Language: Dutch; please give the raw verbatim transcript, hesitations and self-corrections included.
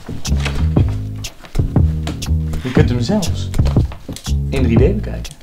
Je kunt hem zelfs in drie D bekijken.